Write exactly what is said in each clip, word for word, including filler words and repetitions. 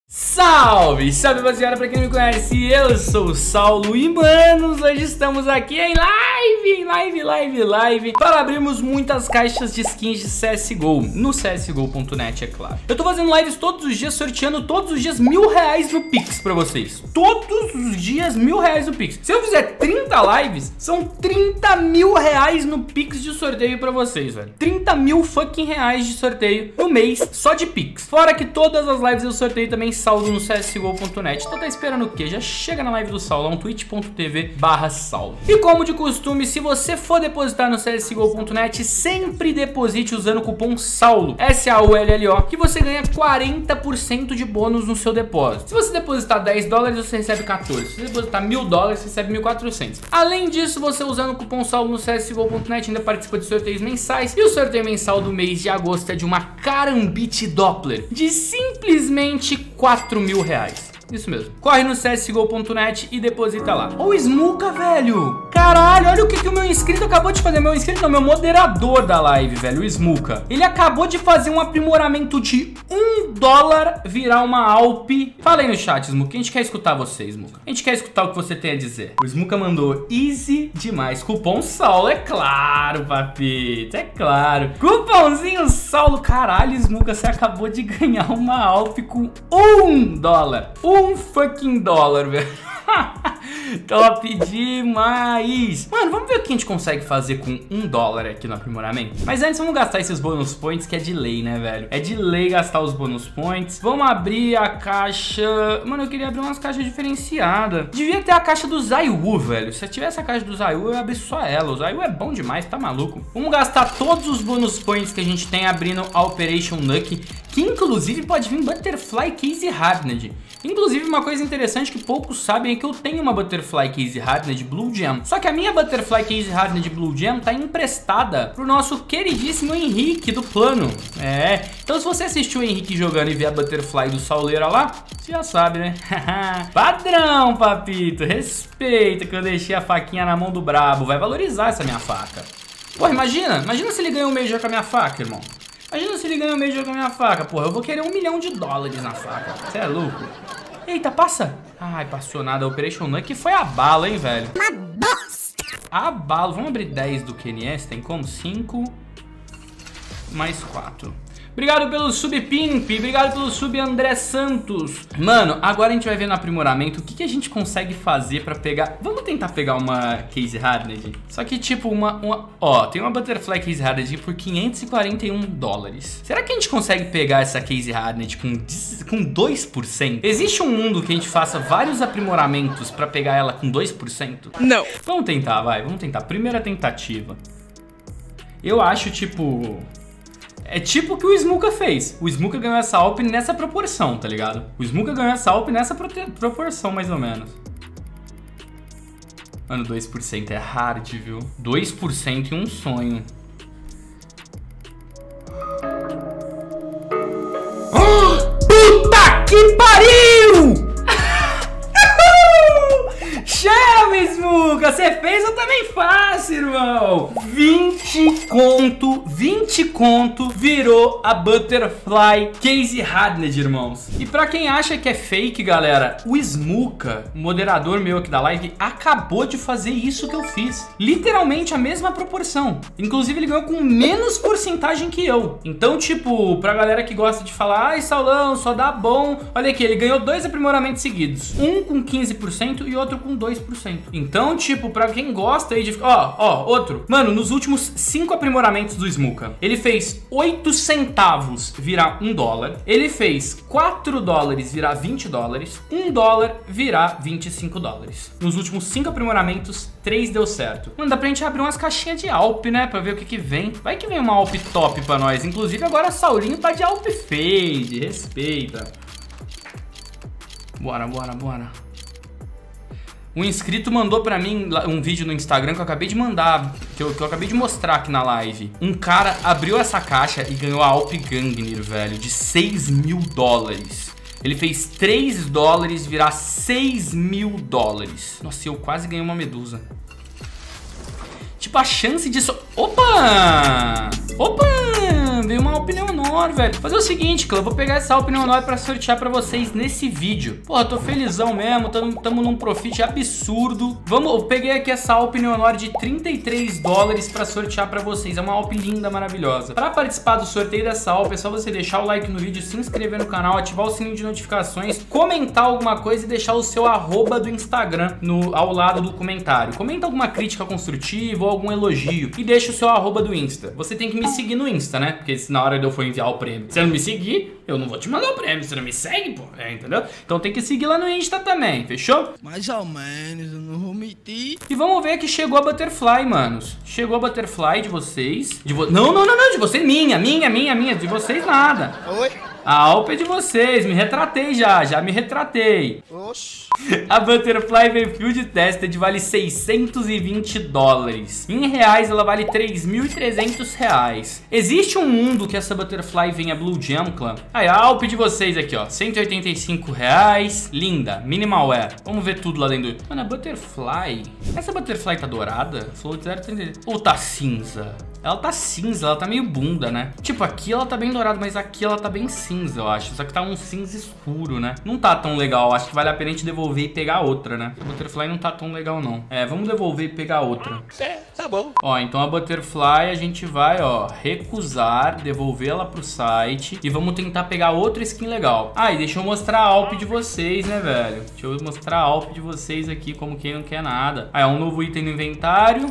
Salve, salve rapaziada, pra quem não me conhece, eu sou o Saulo e manos, hoje estamos aqui em live, em live, live, live para abrirmos muitas caixas de skins de C S G O, no C S G O ponto net, é claro. Eu tô fazendo lives todos os dias, sorteando todos os dias mil reais no Pix pra vocês. Todos os dias mil reais no Pix. Se eu fizer trinta lives, são trinta mil reais no Pix de sorteio pra vocês, velho. trinta mil fucking reais de sorteio no mês, só de Pix. Fora que todas as lives eu sorteio também saldo no C S G O ponto net. Então tá esperando o quê? Já chega na live do Saulão, twitch ponto tv barra saldo. E como de costume, se você for depositar no C S G O ponto net, sempre deposite usando o cupom SAULO, S A U L L O, que você ganha quarenta por cento de bônus no seu depósito. Se você depositar dez dólares, você recebe quatorze. Se você depositar mil dólares, você recebe mil e quatrocentos. Além disso, você usando o cupom SAULO no C S G O ponto net ainda participa de sorteios mensais. E o sorteio mensal do mês de agosto é de uma Karambit Doppler de simplesmente quatro mil reais. Isso mesmo. Corre no C S G O ponto net e deposita lá. Ô, Smuka, velho. Caralho, olha o que, que o meu inscrito acabou de fazer. Meu inscrito não, meu moderador da live, velho, o Smuka. Ele acabou de fazer um aprimoramento de um dólar virar uma Alp. Fala aí no chat, Smuka. A gente quer escutar você, Smuka. A gente quer escutar o que você tem a dizer. O Smuka mandou easy demais. Cupom Saulo, é claro, papito. É claro. Cupomzinho Saulo. Caralho, Smuka, você acabou de ganhar uma Alp com um dólar. Um fucking dólar, velho. Top demais. Mano, vamos ver o que a gente consegue fazer com um dólar aqui no aprimoramento. Mas antes vamos gastar esses bônus points, que é de lei, né, velho? É de lei gastar os bônus points. Vamos abrir a caixa. Mano, eu queria abrir umas caixas diferenciadas. Devia ter a caixa do Zaiwu, velho. Se eu tivesse a caixa do Zaiwu, eu ia abrir só ela. O Zaiwu é bom demais, tá maluco? Vamos gastar todos os bônus points que a gente tem abrindo a Operation Nuke, que inclusive pode vir Butterfly Case Hardened. Inclusive, uma coisa interessante que poucos sabem é que eu tenho uma Butterfly Case Hardened Blue Gem. Só que a minha Butterfly Case Hardened Blue Gem tá emprestada pro nosso queridíssimo Henrique do plano. É, então se você assistiu o Henrique jogando e ver a Butterfly do Sauleira lá, você já sabe, né? Padrão, papito, respeita que eu deixei a faquinha na mão do brabo. Vai valorizar essa minha faca. Porra, imagina, imagina se ele ganha um Major com a minha faca, irmão. Imagina se ele ganha um Major com a minha faca, porra. Eu vou querer um milhão de dólares na faca. Você é louco? Eita, passa. Ai, passou nada. A Operation Nuke foi a bala, hein, velho? Uma bosta. A bala. Vamos abrir dez do Q N S. Tem como? cinco mais quatro. Obrigado pelo sub, Pimp. Obrigado pelo sub, André Santos. Mano, agora a gente vai ver no aprimoramento o que, que a gente consegue fazer pra pegar... Vamos tentar pegar uma Case Hardened. Só que tipo uma, uma... Ó, tem uma Butterfly Case Hardened por quinhentos e quarenta e um dólares. Será que a gente consegue pegar essa Case Hardened com, com dois por cento? Existe um mundo que a gente faça vários aprimoramentos pra pegar ela com dois por cento? Não. Vamos tentar, vai. Vamos tentar. Primeira tentativa. Eu acho, tipo... É tipo o que o Smuka fez. O Smuka ganhou essa Alp nessa proporção, tá ligado? O Smuka ganhou essa Alp nessa proporção, mais ou menos. Mano, dois por cento é hard, viu? dois por cento em um sonho. Oh, puta que pariu! Chama, Smuka! Você fez, eu também faço, irmão! vinte conto, vinte conto virou a Butterfly Case Hardened, irmãos. E pra quem acha que é fake, galera, o Smuka, moderador meu aqui da live, acabou de fazer isso que eu fiz. Literalmente a mesma proporção. Inclusive ele ganhou com menos porcentagem que eu. Então, tipo, pra galera que gosta de falar, ai, Saulão, só dá bom. Olha aqui, ele ganhou dois aprimoramentos seguidos. Um com quinze por cento e outro com dois por cento. Então, tipo, pra quem gosta aí de... Ó, ó, outro. Mano, nos últimos cinco aprimoramentos do Smuka, ele fez oito centavos virar um dólar. Ele fez quatro dólares virar vinte dólares. um dólar virar vinte e cinco dólares. Nos últimos cinco aprimoramentos, três deu certo. Mano, dá pra gente abrir umas caixinhas de Alp, né? Pra ver o que que vem. Vai que vem uma Alp top pra nós. Inclusive, agora Saulinho tá de Alp Fade. Respeita. Bora, bora, bora. Um inscrito mandou pra mim um vídeo no Instagram que eu acabei de mandar, que eu, que eu acabei de mostrar aqui na live. Um cara abriu essa caixa e ganhou a Alp Gangnir, velho, de seis mil dólares. Ele fez três dólares virar seis mil dólares. Nossa, eu quase ganhei uma medusa. Tipo, a chance disso... Opa! Opa! veio uma Alp Neonor, velho. Fazer o seguinte, clã, eu vou pegar essa Alp Neonor pra sortear pra vocês nesse vídeo. Porra, tô felizão mesmo, tamo, tamo num profit absurdo. Vamos, eu peguei aqui essa Alp Neonor de trinta e três dólares pra sortear pra vocês. É uma Alp linda, maravilhosa. Pra participar do sorteio dessa Alp, é só você deixar o like no vídeo, se inscrever no canal, ativar o sininho de notificações, comentar alguma coisa e deixar o seu arroba do Instagram no, ao lado do comentário. Comenta alguma crítica construtiva ou algum elogio e deixa o seu arroba do Insta. Você tem que me seguir no Insta, né? Porque se na hora de eu for enviar o prêmio, se eu não me seguir, eu não vou te mandar o prêmio. Você não me segue, pô, é, entendeu? Então tem que seguir lá no Insta também, fechou? Mais ou menos, eu não vou mentir. E vamos ver que chegou a Butterfly, manos. Chegou a Butterfly de vocês. De vo... Não, não, não, não, de você, minha, minha, minha, minha. De vocês nada. Oi? A Alp é de vocês, me retratei já, já me retratei. Oxi. A Butterfly veio Field Tested, vale seiscentos e vinte dólares. Em reais ela vale três mil e trezentos reais. Existe um mundo que essa Butterfly venha Blue Gem, clã? Aí, a Alp de vocês aqui, ó, cento e oitenta e cinco reais. Linda, minimal wear. Vamos ver tudo lá dentro. Mano, a Butterfly... Essa Butterfly tá dourada? Float zero trinta. Ou tá cinza? Ela tá cinza, ela tá meio bunda, né? Tipo, aqui ela tá bem dourada, mas aqui ela tá bem cinza, eu acho. Só que tá um cinza escuro, né? Não tá tão legal, acho que vale a pena a gente devolver e pegar outra, né? A Butterfly não tá tão legal, não. É, vamos devolver e pegar outra. É, tá bom. Ó, então a Butterfly a gente vai, ó, recusar, devolver ela pro site e vamos tentar pegar outra skin legal. Ah, e deixa eu mostrar a Alp de vocês, né, velho? Deixa eu mostrar a Alp de vocês aqui, como quem não quer nada. Ah, é um novo item no inventário.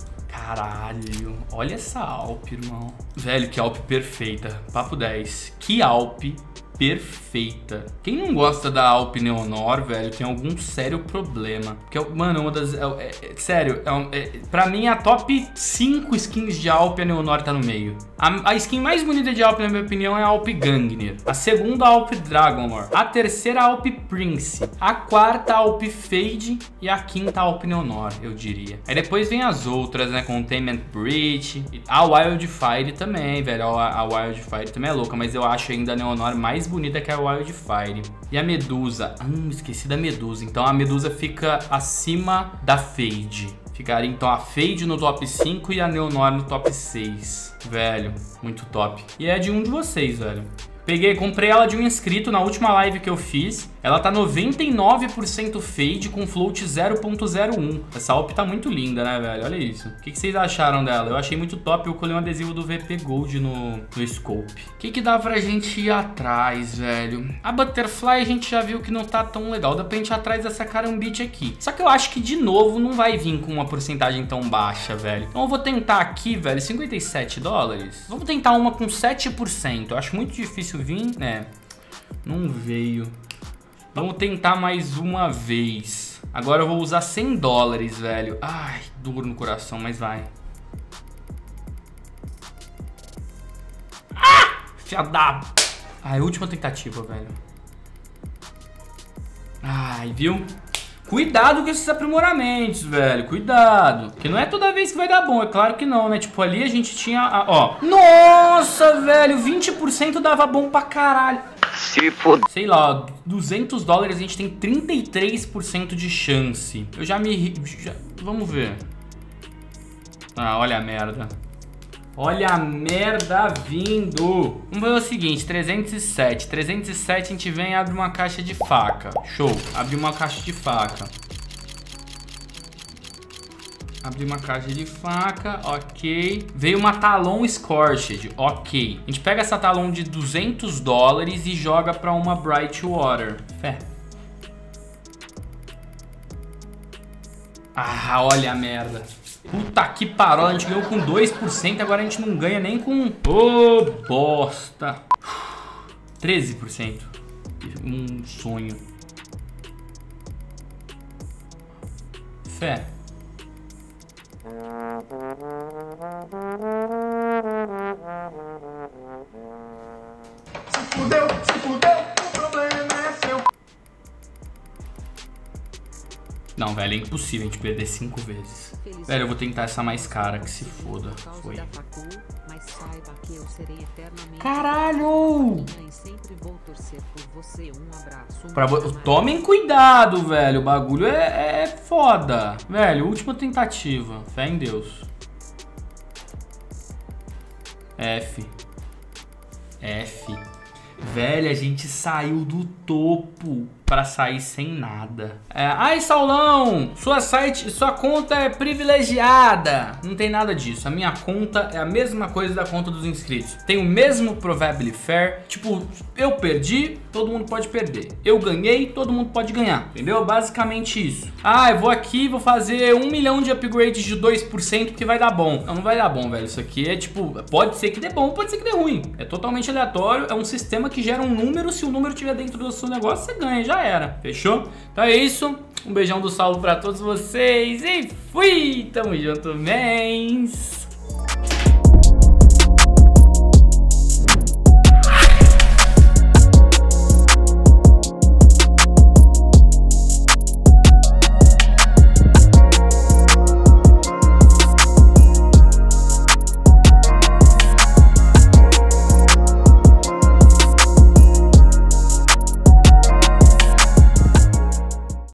Caralho, olha essa Alp, irmão. Velho, que Alp perfeita. Papo dez. Que Alp perfeita. Quem não gosta da Alp Neonor, velho, tem algum sério problema. Porque, mano, uma das... É, é, é, sério, é, é, pra mim a top cinco skins de Alp, a Neonor tá no meio. A, a skin mais bonita de Alp, na minha opinião, é a Alp Gangnir. A segunda, a Alp Dragonlord. A terceira, a Alp Prince. A quarta, a Alp Fade. E a quinta, a Alp Neonor, eu diria. Aí depois vem as outras, né? Containment Breach. A Wildfire também, velho. A, a Wildfire também é louca, mas eu acho ainda a Neonor mais bonita que a Wildfire. E a Medusa? Hum, esqueci da Medusa. Então a Medusa fica acima da Fade. Ficaria então a Fade no top cinco e a Neonor no top seis. Velho, muito top. E é de um de vocês, velho. Peguei, comprei ela de um inscrito na última live que eu fiz. Ela tá noventa e nove por cento fade com float zero ponto zero um. Essa Alp tá muito linda, né, velho? Olha isso. O que, que vocês acharam dela? Eu achei muito top. Eu colei um adesivo do V P Gold no, no scope. O que, que dá pra gente ir atrás, velho? A Butterfly a gente já viu que não tá tão legal. Dá pra gente ir atrás dessa Karambit aqui. Só que eu acho que, de novo, não vai vir com uma porcentagem tão baixa, velho. Então eu vou tentar aqui, velho, cinquenta e sete dólares. Vamos tentar uma com sete por cento. Eu acho muito difícil vir, né? Não veio. Vamos tentar mais uma vez. Agora eu vou usar cem dólares, velho. Ai, duro no coração, mas vai. Ah! Filha da... Ai, última tentativa, velho. Ai, viu? Cuidado com esses aprimoramentos, velho. Cuidado. Porque não é toda vez que vai dar bom. É claro que não, né? Tipo, ali a gente tinha... A, ó. Nossa, velho. vinte por cento dava bom pra caralho. Se foda. Sei lá, duzentos dólares a gente tem trinta e três por cento de chance. Eu já me... Já, vamos ver. Ah, olha a merda. Olha a merda vindo. Vamos ver o seguinte, trezentos e sete. trezentos e sete a gente vem e abre uma caixa de faca. Show. Abre uma caixa de faca. Abri uma caixa de faca, ok. Veio uma Talon Scorched, ok. A gente pega essa Talon de duzentos dólares e joga pra uma Bright Water. Fé. Ah, olha a merda. Puta que pariu, a gente ganhou com dois por cento, agora a gente não ganha nem com... Ô, oh, bosta. treze por cento. Um sonho. Fé. Se fudeu, se fudeu, o problema é seu. Não, velho, é impossível a gente perder cinco vezes. Feliz velho, eu vou tentar essa mais cara, que se foda. Foi. Caralho! Pra vo... Tomem cuidado, velho. O bagulho é, é foda. Velho, última tentativa. Fé em Deus. F. F. Velho, a gente saiu do topo pra sair sem nada. É, ai, Saulão, sua site, sua conta é privilegiada. Não tem nada disso. A minha conta é a mesma coisa da conta dos inscritos. Tem o mesmo Probably Fair. Tipo, eu perdi, todo mundo pode perder. Eu ganhei, todo mundo pode ganhar. Entendeu? Basicamente isso. Ah, eu vou aqui, vou fazer um milhão de upgrades de dois por cento porque vai dar bom. Não, não vai dar bom, velho. Isso aqui é tipo, pode ser que dê bom, pode ser que dê ruim. É totalmente aleatório. É um sistema que gera um número. Se o número estiver dentro do seu negócio, você ganha, já era, fechou? Então é isso, um beijão do Saulo pra todos vocês e fui! Tamo junto, mens!